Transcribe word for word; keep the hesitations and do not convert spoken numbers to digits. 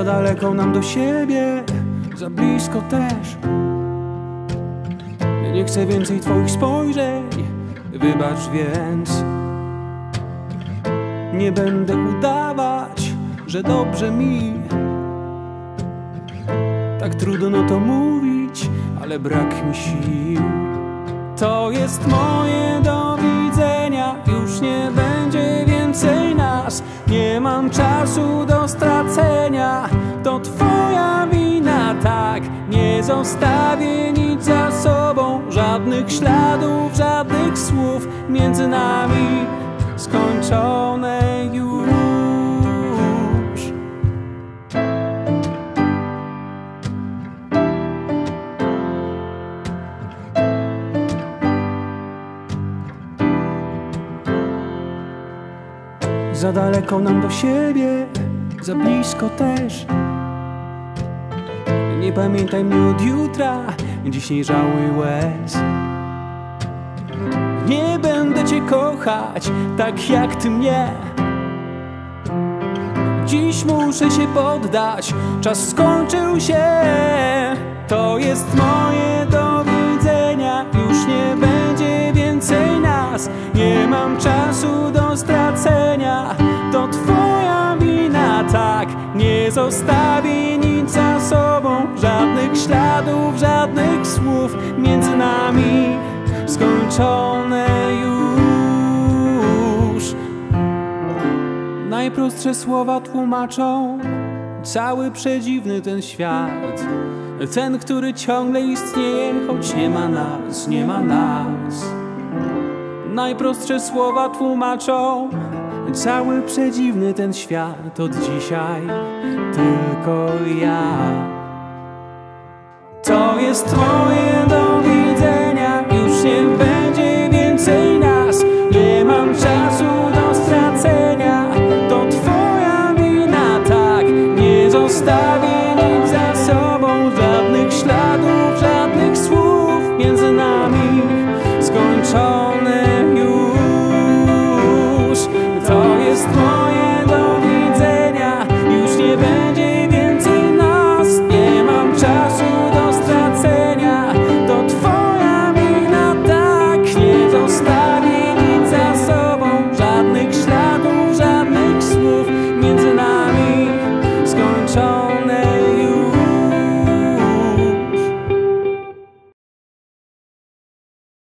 Za daleko nam do siebie, za blisko też. Nie chcę więcej twoich spojrzeń, wybacz więc. Nie będę udawać, że dobrze mi. Tak trudno to mówić, ale brak mi sił. To jest moje do widzenia, już nie będzie więcej nas. Nie mam czasu do stracenia, to twoja wina, tak. Nie zostawię nic za sobą, żadnych śladów, żadnych słów. Między nami skończone już. Za daleko nam do siebie, za blisko też. Nie pamiętaj mnie od jutra, dziś nie żałuj łez. Nie będę cię kochać tak jak ty mnie. Dziś muszę się poddać, czas skończył się. To jest moje do widzenia, już nie będzie więcej nas. Nie mam czasu do stracenia, to twoja wina, tak. Nie zostawię nic za sobą, żadnych śladów, żadnych słów. Między nami skończone już. Najprostsze słowa tłumaczą cały przedziwny ten świat. Ten, który ciągle istnieje, choć nie ma nas, nie ma nas. Najprostsze słowa tłumaczą cały przedziwny ten świat. Od dzisiaj tylko ja. To jest moje